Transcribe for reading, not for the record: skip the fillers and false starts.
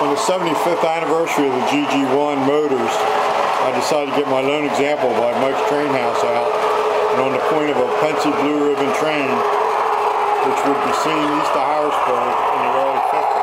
On the 75th anniversary of the GG1 motors, I decided to get my lone example by Mike's Train House out, and on the point of a Pennsy Blue Ribbon train, which would be seen east of Harrisburg in the early 50s.